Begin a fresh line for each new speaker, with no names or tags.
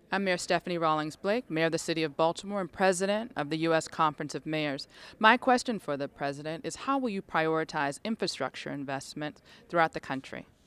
I'm Mayor Stephanie Rawlings Blake, Mayor of the City of Baltimore and President of the U.S. Conference of Mayors. My question for the President is how will you prioritize infrastructure investment throughout the country?